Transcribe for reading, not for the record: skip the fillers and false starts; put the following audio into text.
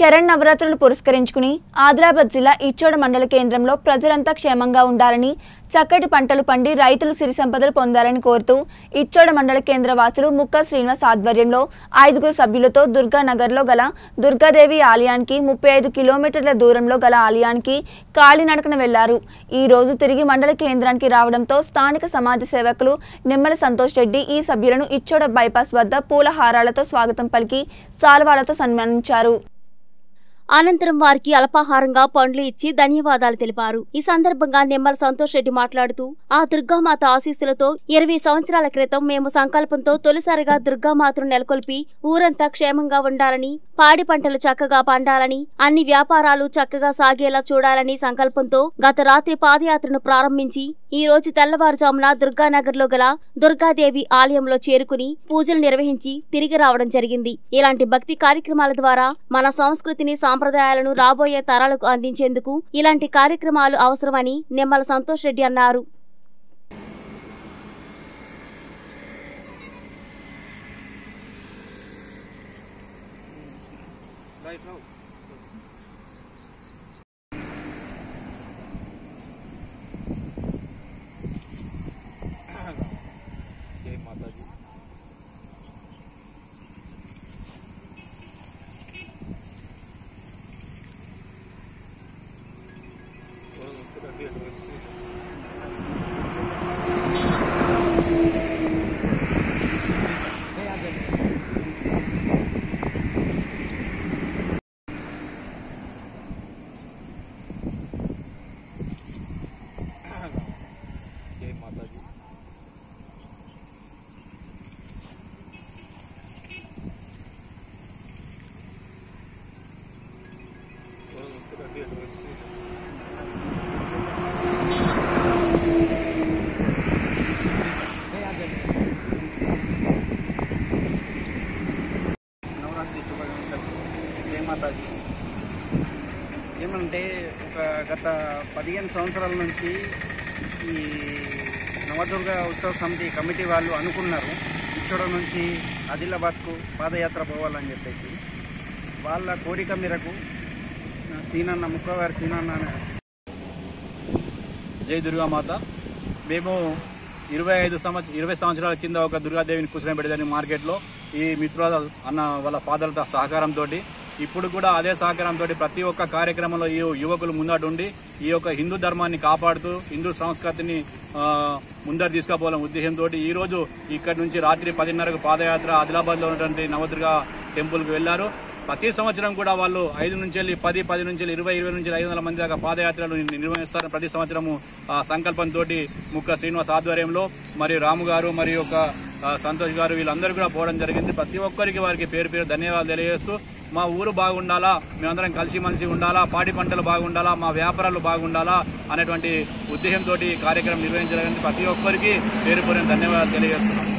శరణ్ నవరాత్రులు పురస్కరించుకుని ఆదిలాబాద్ జిల్లా ఇచ్చోడ మండల కేంద్రంలో ప్రజలంతా క్షేమంగా ఉండాలని, చక్కటి పంటలు పండి రైతులు సిరి సంపదలు పొందాలని కోరుతూ ఇచ్చోడ మండల కేంద్ర వాసులు ముక్క శ్రీనివాస్ ఆధ్వర్యంలో 5 సభ్యులతో దుర్గానగర్లో గల దుర్గాదేవి ఆలయానికి 35 కిలోమీటర్ల దూరంలో గల ఆలయానికి కాలినడకన వెళ్లారు. ఈ రోజు తిరిగి మండల కేంద్రానికి రావడంతో స్థానిక సమాజ సేవకులు నిమ్మల సంతోష్ రెడ్డి ఈ సభ్యులను ఇచ్చోడ బైపాస్ వద్ద పూలహారాలతో స్వాగతం పలికి సాల్వాలతో సన్మానించారు. అనంతరం వారికి అల్పాహారంగా పండ్లు ఇచ్చి ధన్యవాదాలు తెలిపారు. ఈ సందర్భంగా నిమ్మల సంతోష్ రెడ్డి మాట్లాడుతూ, ఆ దుర్గామాత ఆశీస్సులతో 20 సంవత్సరాల క్రితం మేము సంకల్పంతో తొలిసారిగా దుర్గామాతను నెలకొల్పి ఊరంతా క్షేమంగా ఉండాలని, పాడి పంటలు చక్కగా పండాలని, అన్ని వ్యాపారాలు చక్కగా సాగేలా చూడాలని సంకల్పంతో గత రాత్రి పాదయాత్రను ప్రారంభించి ఈ రోజు తెల్లవారుజామున దుర్గానగర్లో గల దుర్గాదేవి ఆలయంలో చేరుకుని పూజలు నిర్వహించి తిరిగి రావడం జరిగింది. ఇలాంటి భక్తి కార్యక్రమాల ద్వారా మన సంస్కృతిని, సాంప్రదాయాలను రాబోయే తరాలకు అందించేందుకు ఇలాంటి కార్యక్రమాలు అవసరమని నిమ్మల సంతోష్ రెడ్డి అన్నారు. ఏమంటే గత 15 సంవత్సరాల నుంచి ఈ నవదుర్గా ఉత్సవ సమితి కమిటీ వాళ్ళు అనుకున్నారు ఇచ్చోడ నుంచి ఆదిలాబాద్కు పాదయాత్ర పోవాలని చెప్పేసి. వాళ్ళ కోరిక మేరకు సీనన్న ముక్కవారి సీనన్న జై దుర్గామాత. మేము 20 సంవత్సరాల కింద ఒక దుర్గాదేవిని కూర్చోబెట్టేదాన్ని మార్కెట్లో ఈ మిత్రుల అన్న వాళ్ళ ఫాదర్తో సహకారంతో, ఇప్పుడు కూడా అదే సహకారంతో ప్రతి ఒక్క కార్యక్రమంలో ఈ యువకులు ముందటుండి ఈ యొక్క హిందూ ధర్మాన్ని కాపాడుతూ హిందూ సంస్కృతిని ముందర తీసుకుపోవాలనే ఉద్దేశంతో ఈరోజు ఇక్కడి నుంచి రాత్రి 10:30కు పాదయాత్ర ఆదిలాబాద్లో ఉన్నటువంటి నవదుర్గా టెంపుల్కి వెళ్లారు. ప్రతి సంవత్సరం కూడా వాళ్ళు 5 నుంచి 10 నుంచి 20 నుంచి 500 మంది దాకా పాదయాత్రలు నిర్వహిస్తారు. ప్రతి సంవత్సరము సంకల్పంతో ముక్క శ్రీనివాస్ ఆధ్వర్యంలో మరియు రాము గారు మరియు ఒక సంతోష్ గారు వీళ్ళందరూ కూడా పోవడం జరిగింది. ప్రతి ఒక్కరికి వారికి పేరు పేరు ధన్యవాదాలు తెలియజేస్తూ, మా ఊరు బాగుండాలా, మేమందరం కలిసిమెలిసి ఉండాలా, పాడి పంటలు బాగుండాలా, మా వ్యాపారాలు బాగుండాలా అనేటువంటి ఉద్దేశంతో కార్యక్రమం నిర్వహించడానికి ప్రతి ఒక్కరికి పేరు పేరు ధన్యవాదాలు తెలియజేస్తున్నాం.